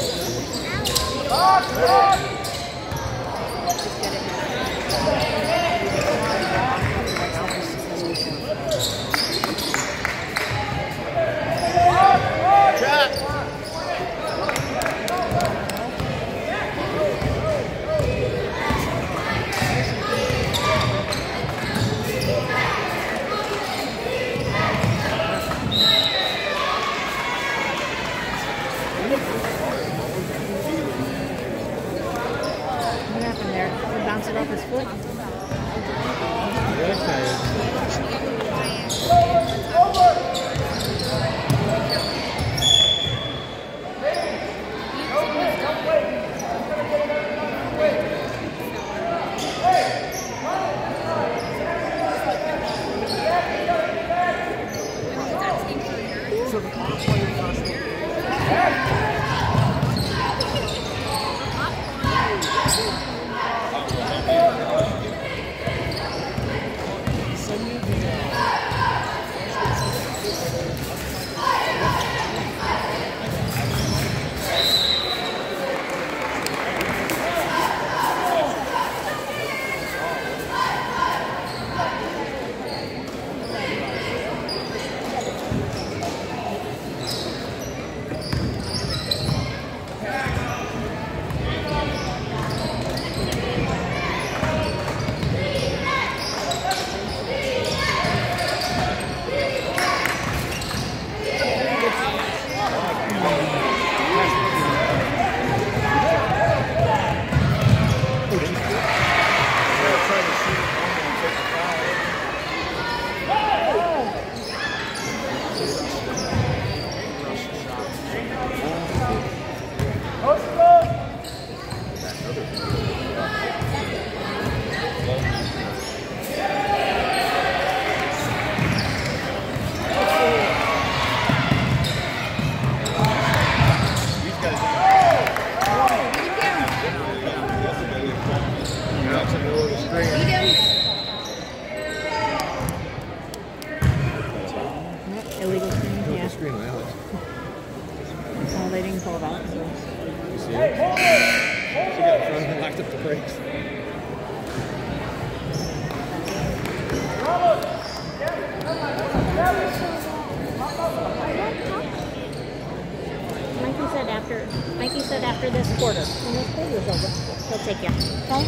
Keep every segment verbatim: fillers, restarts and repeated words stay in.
Mikey said after this quarter, when this quarter's over, he'll take you. Okay?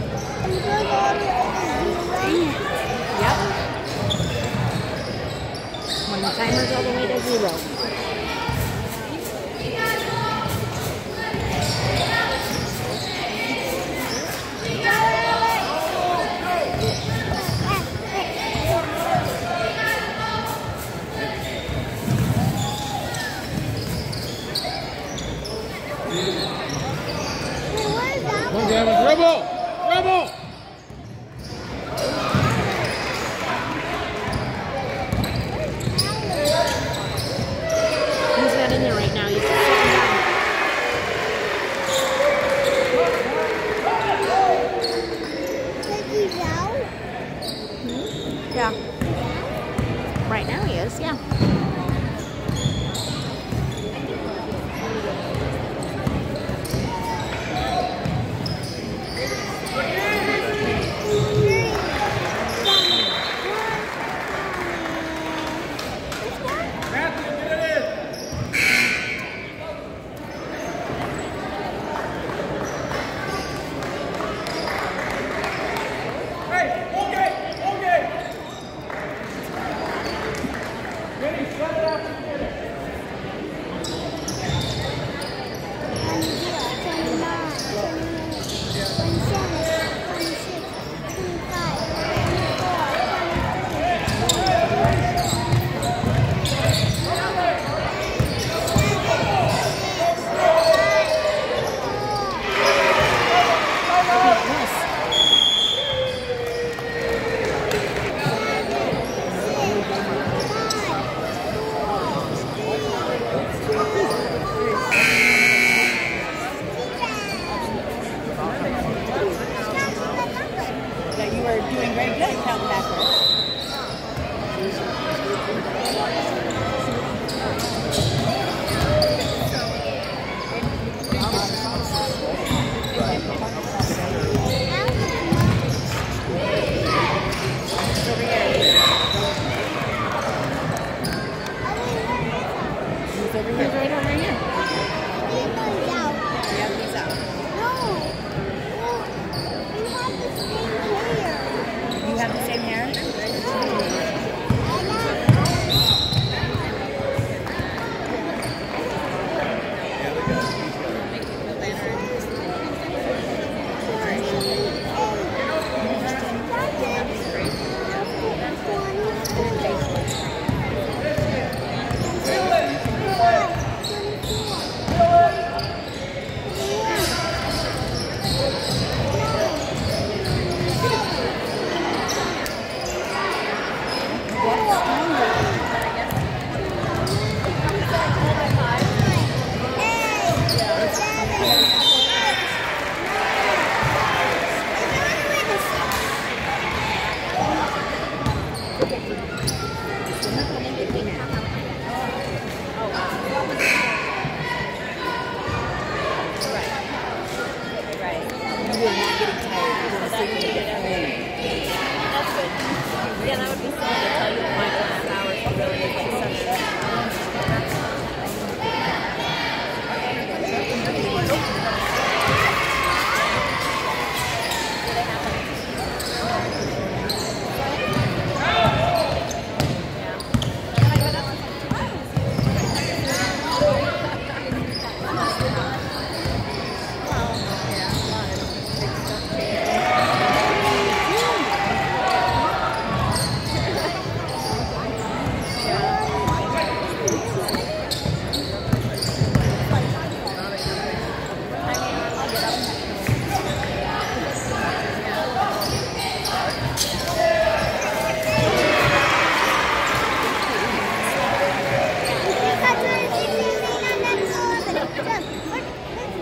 Yep. When the timer's all the way to zero. Rebel! Rebel! He's not in there right now. He's just sitting down. Hmm? Yeah. Right now he is, yeah.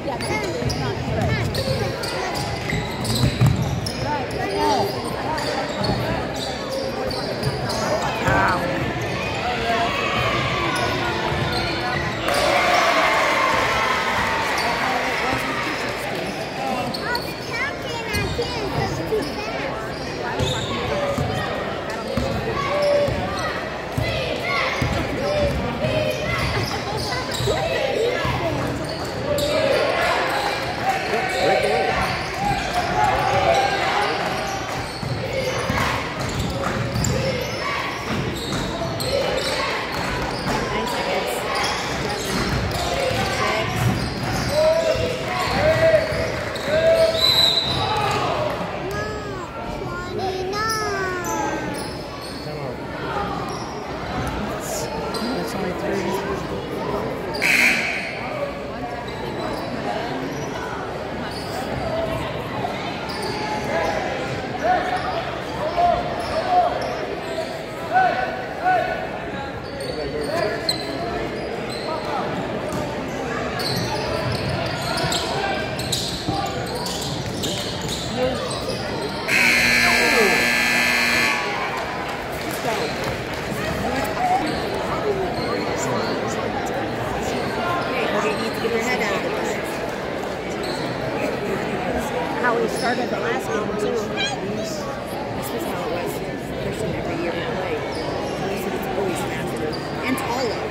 How we started the last game too. This was how it was. Christian every year we play. He said it's always faster and taller.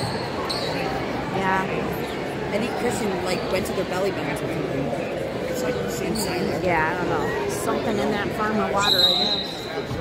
Yeah. I think Christian like went to their belly buttons or something. It's like inside there. Yeah, I don't know. Something in that farmer water, I guess.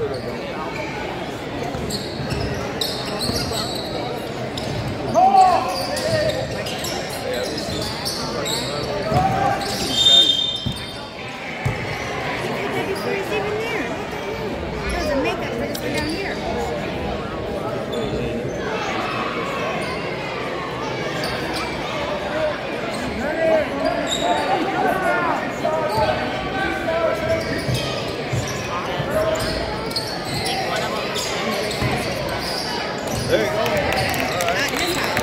There you go. At his house.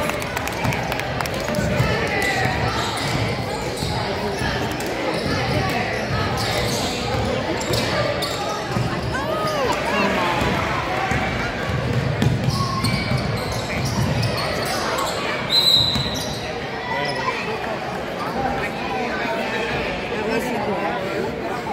That wasn't cool.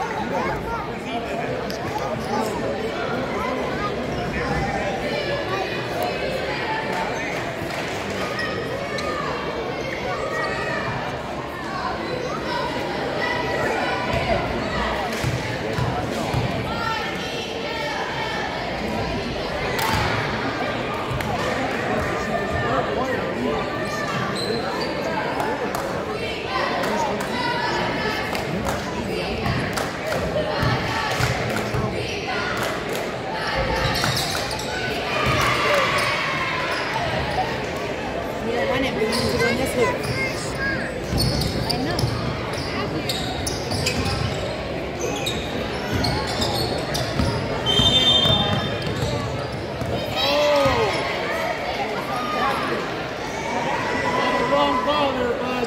Wrong ball there, bud.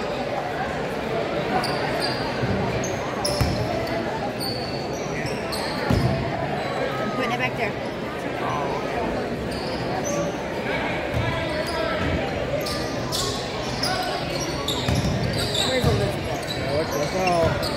I'm putting it back there. Where's Elizabeth? Yeah, what's the foul?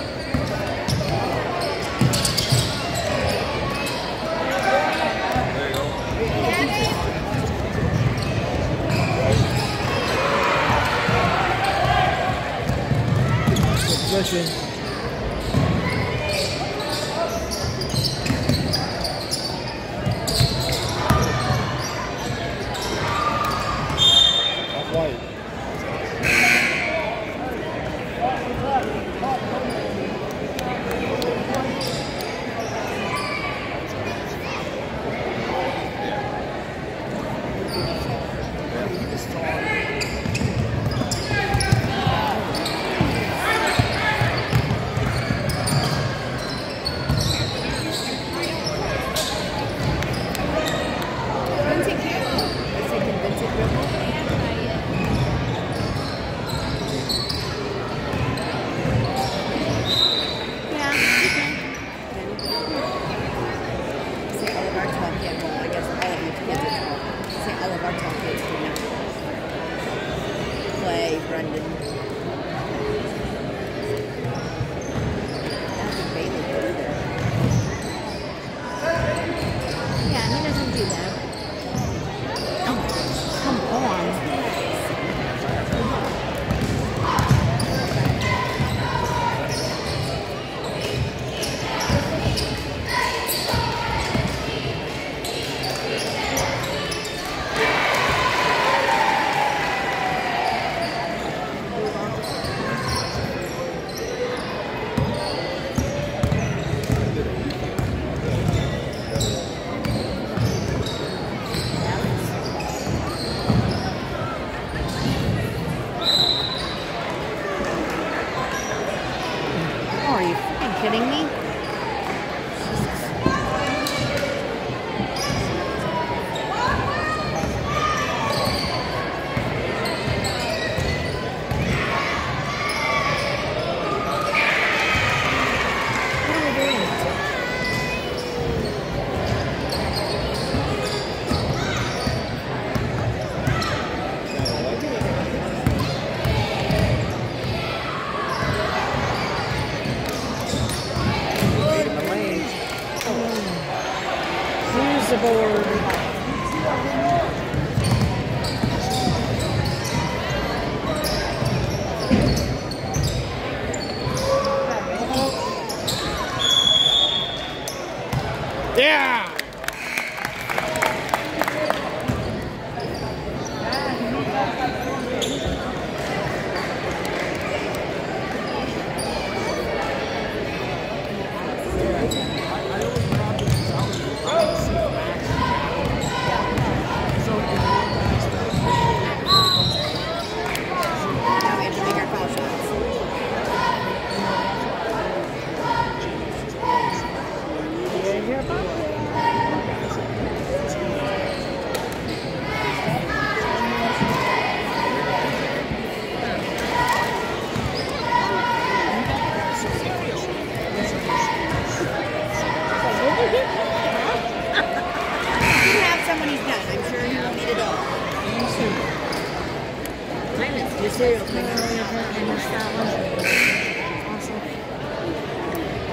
Possession. Off white. Are you freaking kidding me? Who's aboard? Yeah! Now we have to make our call shots. Here's your ball. You can have some when he's done. I'm sure he will eat it all. Your cereal thing. I missed that one. Awesome.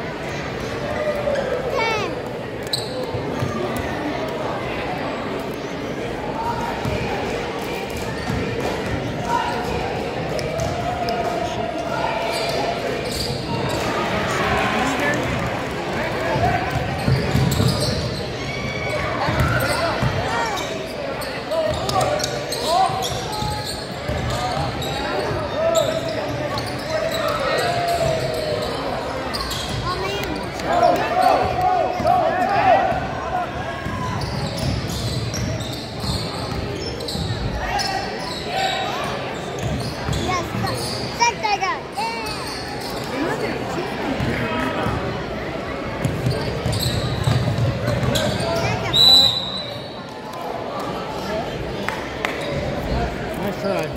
Nice try.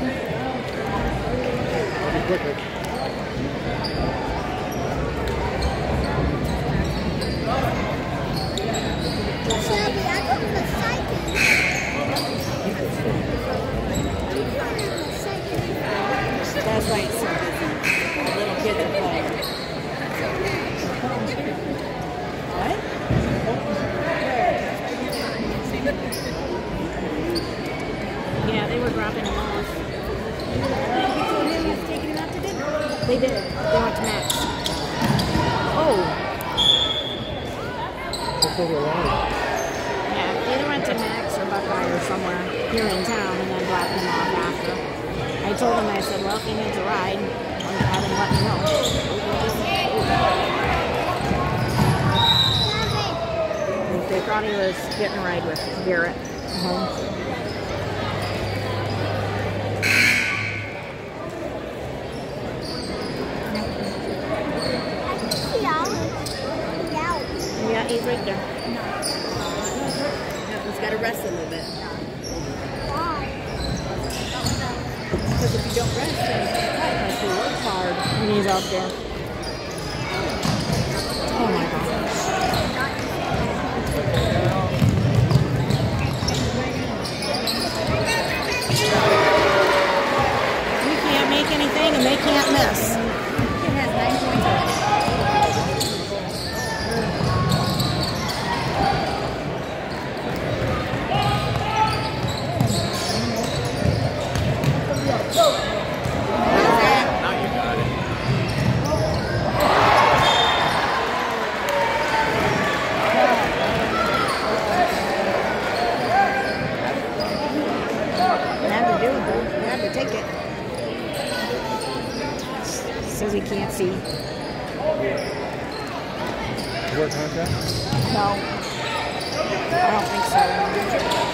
Be quicker. That's why it's so busy. The little kids are playing. What? Yeah, they were dropping him off. You told him he was taking him out to dinner? They did. They went to Max. Oh. Let's go to the line. Yeah, they either went to Max or Buckeye or somewhere here in town and then dropped him off after. I told him, I said, well, if he needs a ride, I'll have him let me know. They thought he was getting a ride with Garrett home. Yeah, he's right there. Yeah, he's got to rest a little bit. Because if you don't rest, then you can't fight. Like he works hard when he's out there. Oh my gosh. We can't make anything and they can't miss. It has nine points on it. Says he can't see. Work contract? No. I don't think so.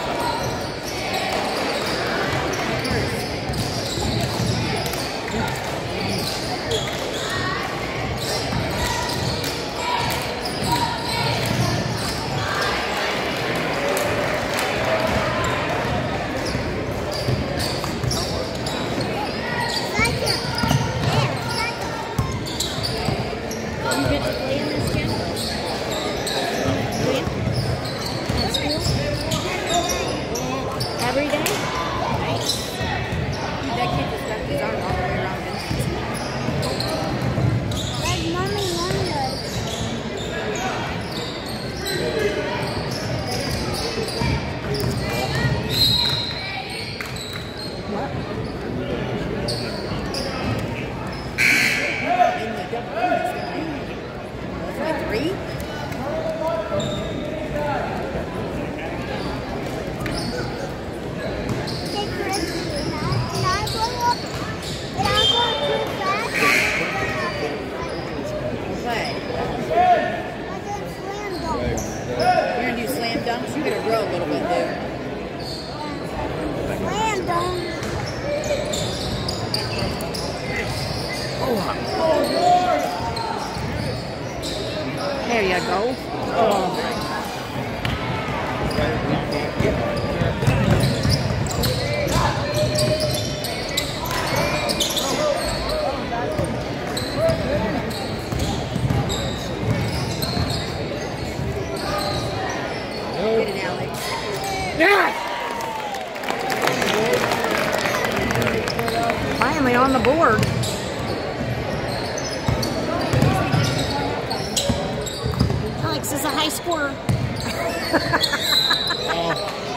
There you go. Oh. Get it, Alex. Yes! Finally on the board. Alex is a high scorer. Oh,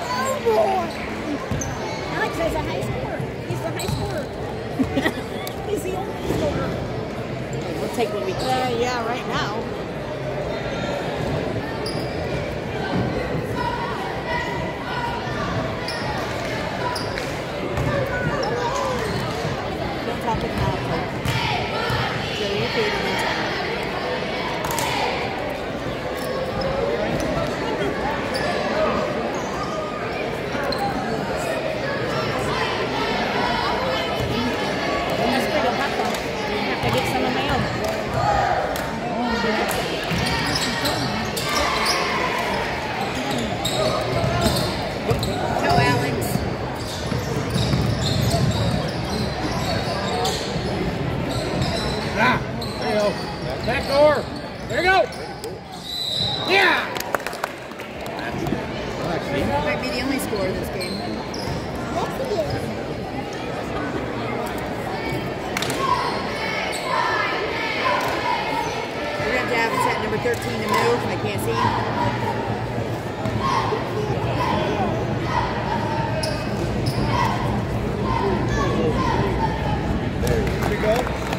Alex is a high scorer. He's the high scorer. He's the only scorer. We'll take what we can. Uh, yeah, right now. Don't talk with mouth. Show your feet and then talk. That's pretty hot though. Have to get some of my own. Go, Alex. ah, there you go. Back door. There you go. Yeah. Might be the only scorer of this game. We're going to have to have set number thirteen to move. I can't see. There you go.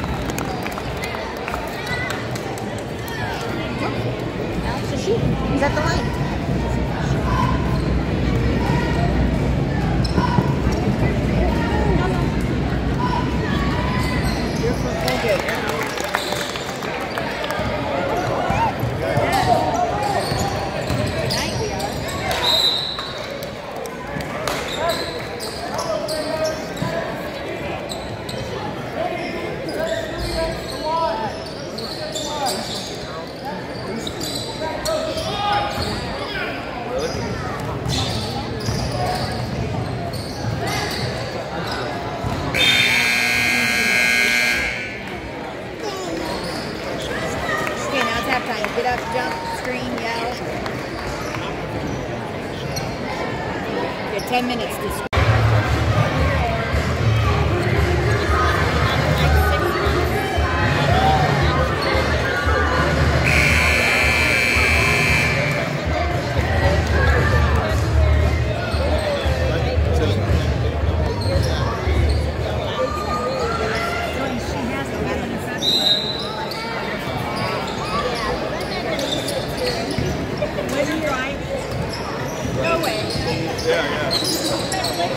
Alex is shooting. He's at the line. You're from Colgate. Tonight we are. Okay, now it's halftime. Get up, jump, scream, yell. You have ten minutes to scream. No way. Yeah, yeah.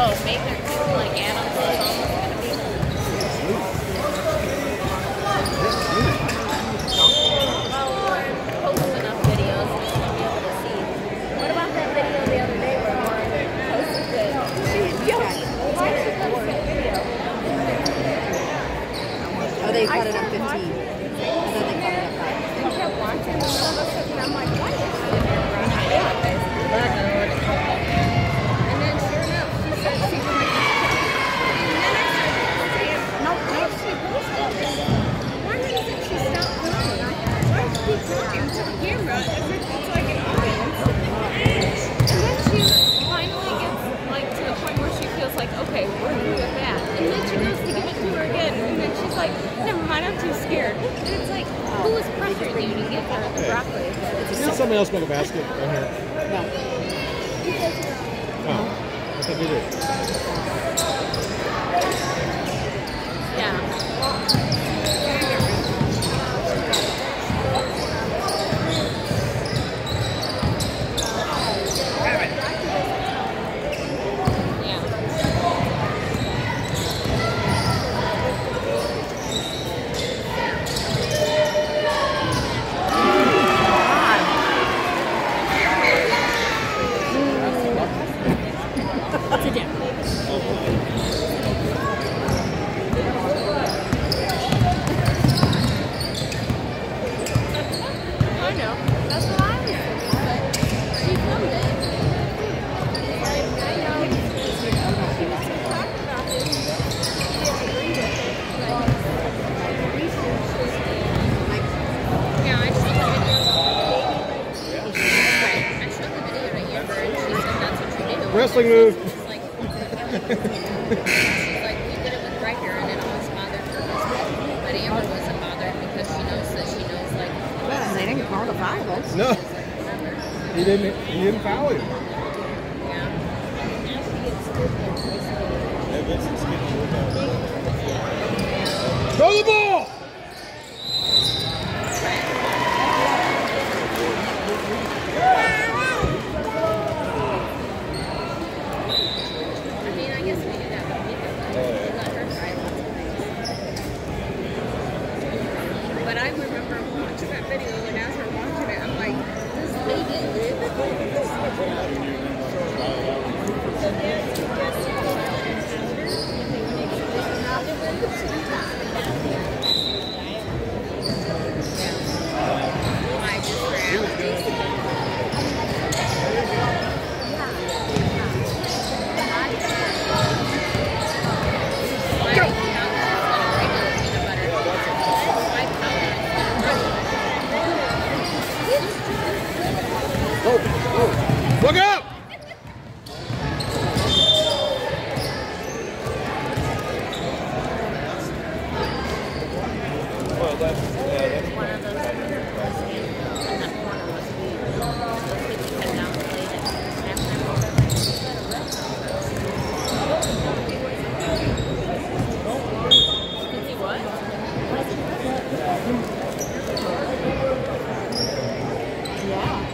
Oh, make their kids like animals. It's almost gonna be. Well, Lauren posts enough videos and she'll be able to see. What about that video the other day where Lauren posted it? She was young. Why did you post that video? Oh, they cut it up fifteen. I thought they cut it up five. I kept watching and all of a sudden I'm like, what is this? And then sure enough, she said she was like, and then I started saying, no, why is she posting this? Why doesn't she stop doing it? Why does she keep talking to the camera as if it's like an audience? And then she finally gets like to the point where she feels like, okay, we're done with that. And then she goes to give it to her again. And then she's like, never mind, I'm too scared. And it's like, who was pressuring you to give her the broccoli? Did somebody else make a basket right here? No. Oh, I think you did. Yeah. I know. That's what I was thinking. But she filmed it. Like, I know. She was talking about this. She didn't agree with it. But like, research is yeah, I showed the video. Right. I showed the video to Amber and she said that's what you do. Wrestling move. She's like, she's like, we did it with Riker and it almost bothered her husband. But Amber wasn't bothered because she knows that she knows like Well, they didn't call the five. No. He didn't. He didn't foul him. yeah. Throw the ball. I mean, I guess we do that with Mika, but we let her try lots of things. But I remember watching that video, and as we're watching it, I'm like, this lady I just Look up! Well, that's, yeah, that's one of those and that one of those the kids came down and played it Did you what? Yeah.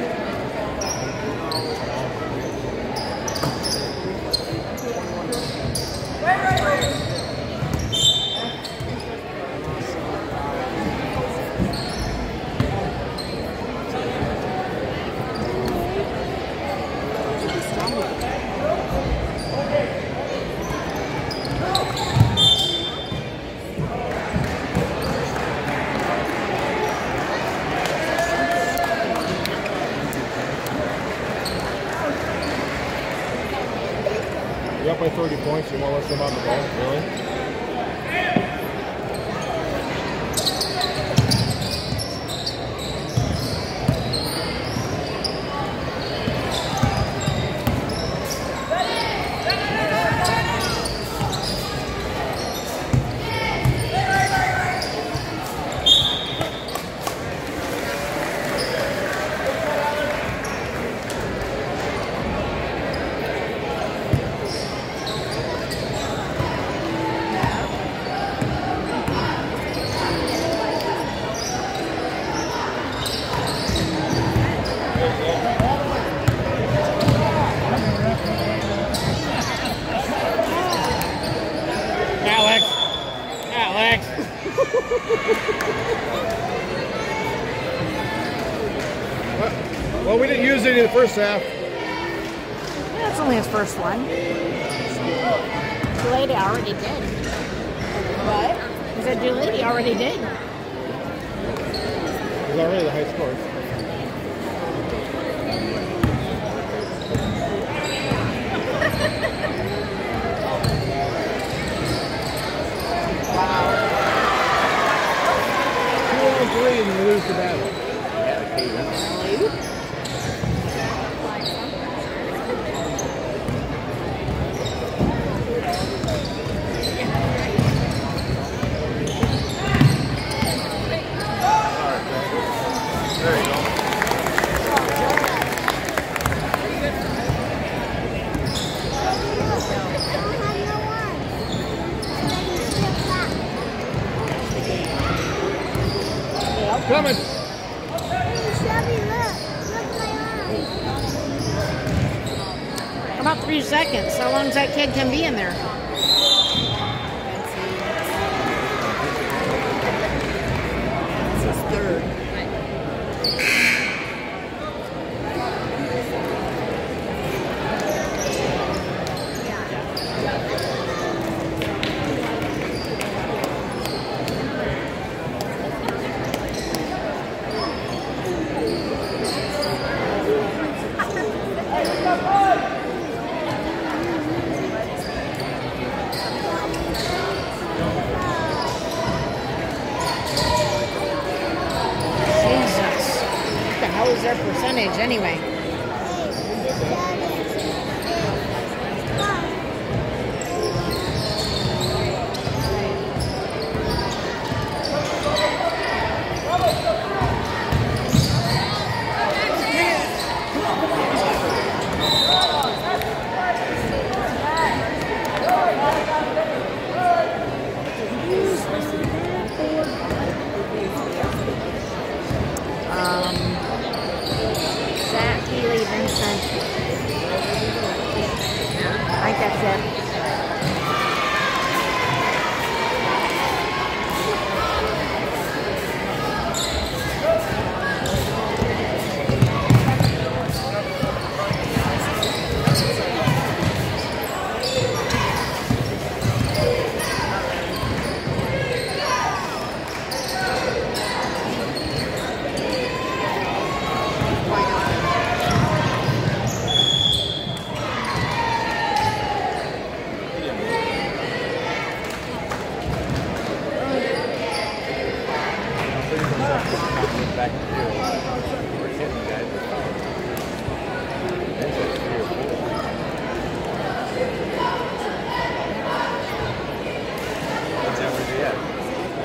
You're up by thirty points. You want to let them on the ball? Really? Well, we didn't use any in the first half. That's only his first one. Lady already did. What? He said, "Your lady already did." It was already the high score. Two on three and you lose the battle. There you go. Coming. About three seconds. How long does that kid can be in there? This is third. Jesus. What the hell is their percentage anyway? Um, Zach, Healy, Vincent. I think that's it. Back to zero. We're hitting guys. There's like three or four. What's that where they at?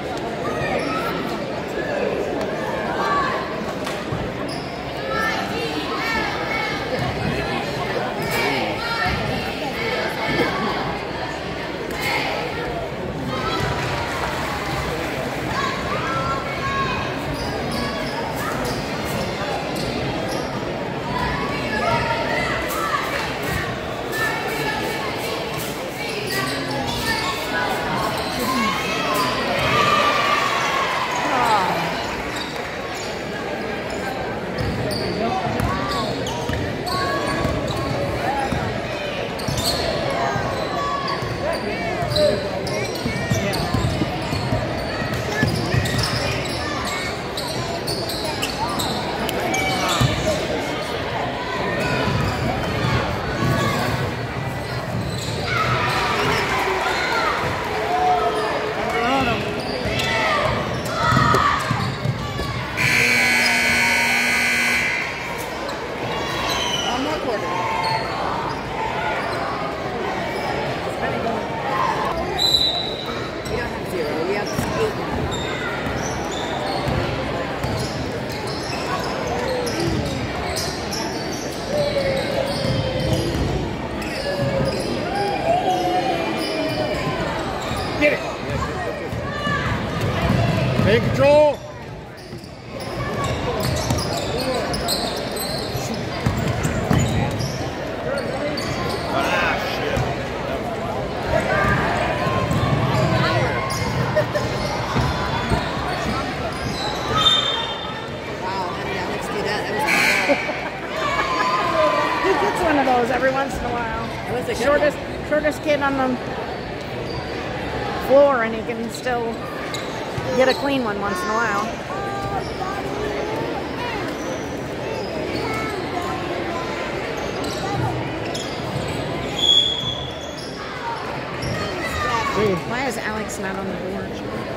Take control. shortest kid on the floor, and he can still get a clean one once in a while. Why is Alex not on the board?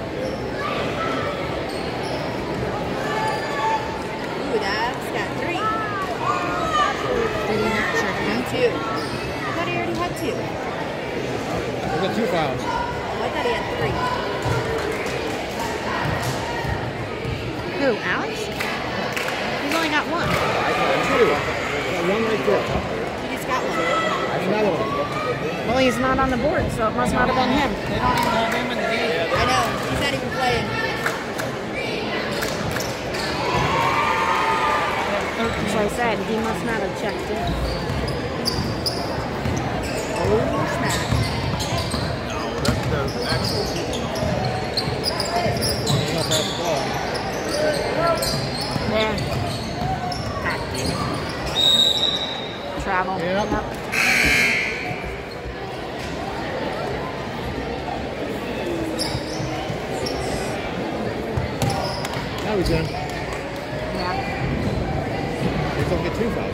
Ooh, that's got three. Did he not check in? Two. I thought he already had two. We got two fouls. Oh, I thought he had three. Who, Alex? He's only got one. Two. Got one right there. He just got one. Another one. Well, he's not on the board, so it must not have been him. They don't even have him in the game. I know. He's not even playing. As I said, he must not have checked in. Oh, snap. No, that's the actual people. Not that ball. Yeah. God damn it. Travel. Yep. Yep. Now he's in. Yeah. He's gonna get two fouls.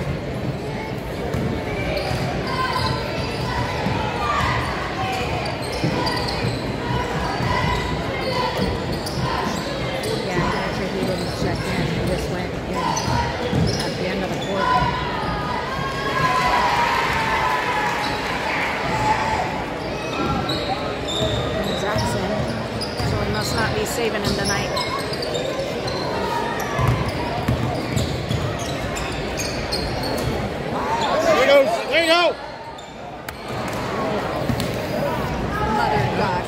Yeah, actually he didn't check in. He just went in at the end of the quarter. And Zach's in, so we must not be saving him tonight. There he goes. There you go. Mother of gosh.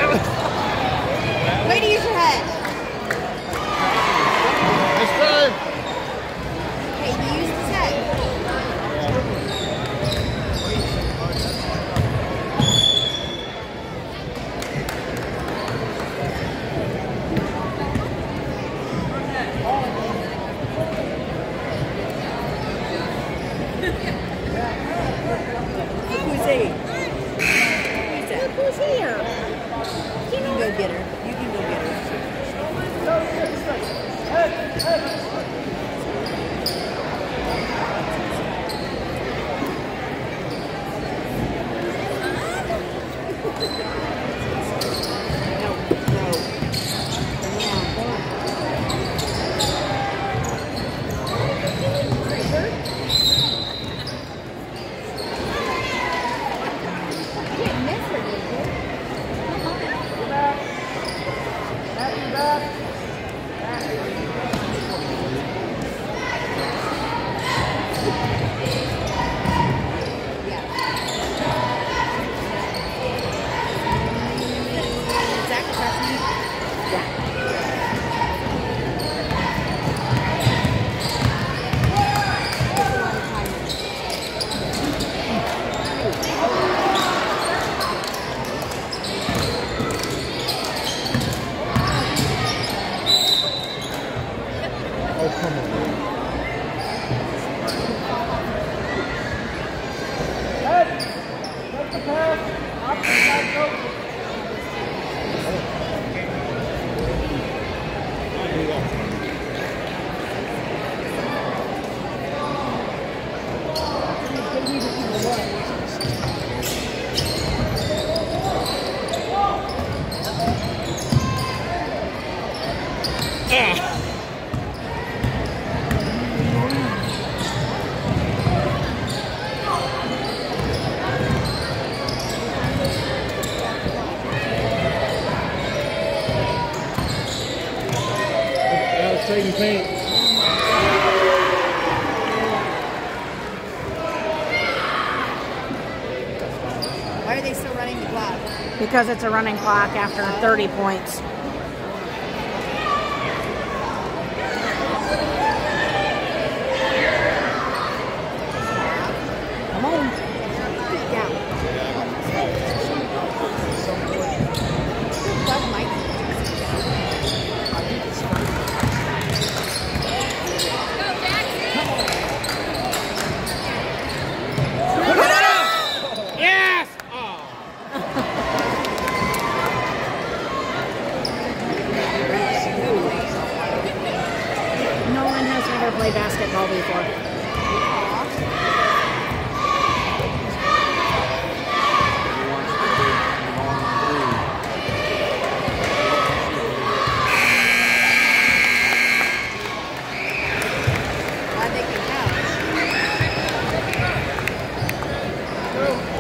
Way to use your head. This time. Hey, he used his head. Look who's he. Who's that? Who's here? You can go get her. You can go get her. No, no. You didn't miss her, did you? Yeah. Zach trust me? Oh, come on. Alex taking paint. Why are they still running the clock? Because it's a running clock after thirty points. Come on. Yeah. Doug Mike. Yes! never played basketball before. Glad they can count. Go.